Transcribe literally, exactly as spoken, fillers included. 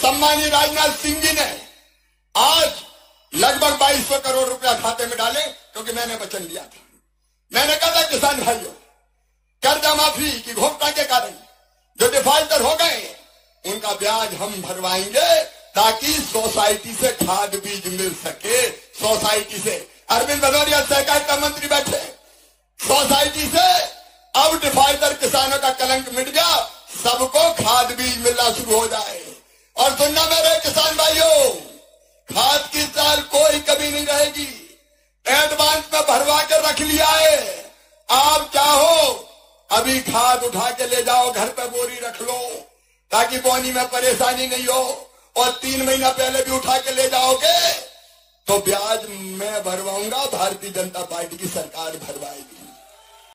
सम्मानीय राजनाथ सिंह जी ने आज लगभग बाईस सौ करोड़ रुपया खाते में डाले, क्योंकि मैंने वचन दिया था। मैंने कहा था किसान भाइयों, कर्जा माफी की घोषणा के कारण जो डिफॉल्टर हो गए उनका ब्याज हम भरवाएंगे, ताकि सोसाइटी से खाद बीज मिल सके। सोसाइटी से अरविंद भदौरिया सहकारिता मंत्री बैठे, सोसाइटी से अब डिफॉल्टर किसानों का कलंक मिट गया, सबको खाद बीज मिलना शुरू हो जाए। और सुनना मेरे किसान भाइयों, खाद की चाल कोई कभी नहीं रहेगी, एडवांस में भरवा के रख लिया है। आप चाहो अभी खाद उठा के ले जाओ, घर पे बोरी रख लो, ताकि बोनी में परेशानी नहीं हो। और तीन महीना पहले भी उठा के ले जाओगे तो ब्याज मैं भरवाऊंगा, भारतीय जनता पार्टी की सरकार भरवाएगी।